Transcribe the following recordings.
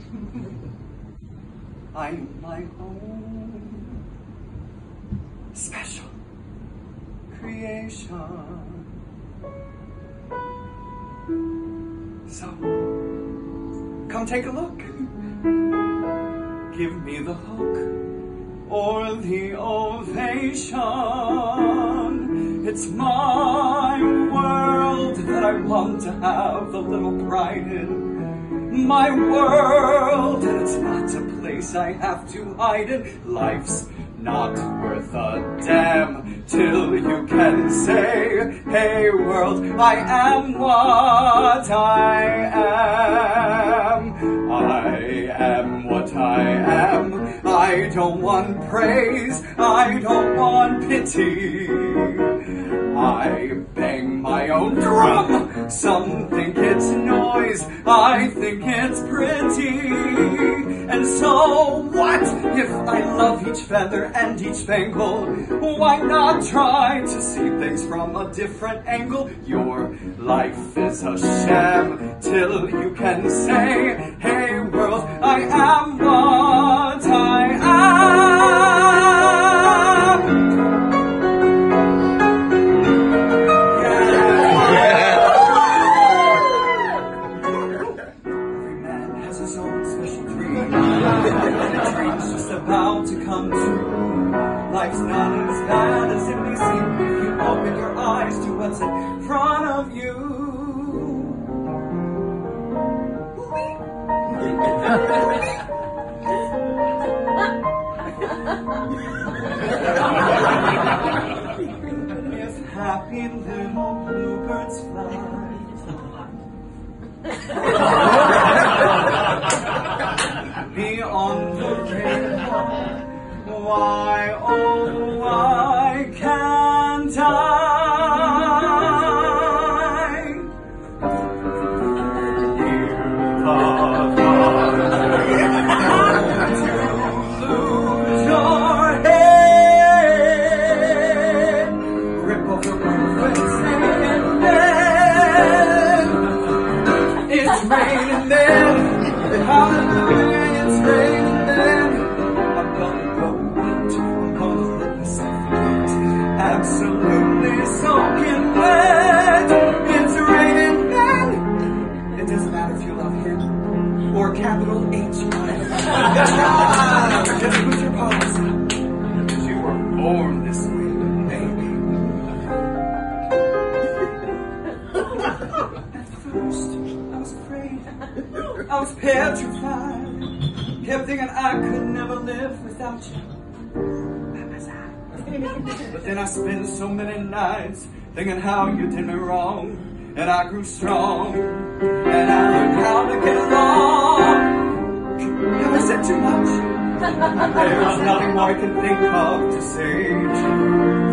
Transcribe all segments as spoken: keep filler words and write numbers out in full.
I'm my own special creation. So, come take a look. Give me the hook or the ovation. It's my world that I want to have a little pride in. My world, and it's not a place I have to hide in. Life's not worth a damn till you can say, hey world, I am what I am. I am what I am. I don't want praise, I don't want pity. I bang my own drum. Some think it's noise, I think it's pretty. And so what if I love each feather and each spangle? Why not try to see things from a different angle? Your life is a sham till you can say, hey world, I am what I am. Dreams just about to come true. Life's not as bad as it may seem if you open your eyes to what's in front of you. If happy little bluebirds fly beyond the rainbow, why, oh, why can't I? Hear the to lose your head, rip off the roof and sing it. It's raining then, hallelujah. It's raining then. I'm gonna go out. I'm gonna let myself out. Absolutely soaking wet. It's raining then. It doesn't matter if you love him or capital H. Just put your paws up. Because you were born this way, baby. At first, I was afraid. I was petrified. Kept thinking I could never live without you by my side. But then I spent so many nights thinking how you did me wrong, and I grew strong, and I learned how to get along. Have I said too much? There's nothing more I can think of to say truth.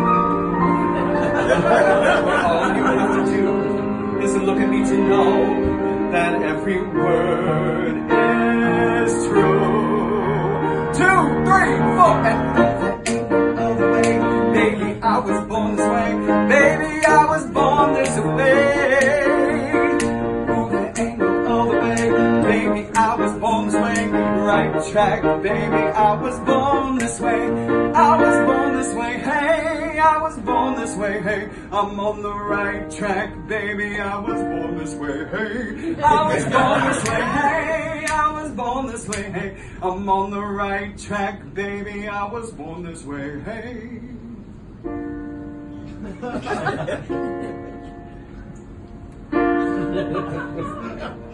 All you have to do is look at me to know that every word is true. Two, three, four, and all the way. Baby, I was born this way. Baby, I was born this way. Move the angle all the way. Baby, I was born this way. Right track, baby, I was born this way. I was born this way, hey, I was born this way, hey. I'm on the right track, baby, I was born this way, hey. I was born this way, hey, I was born this way, hey. I'm on the right track, baby, I was born this way, hey.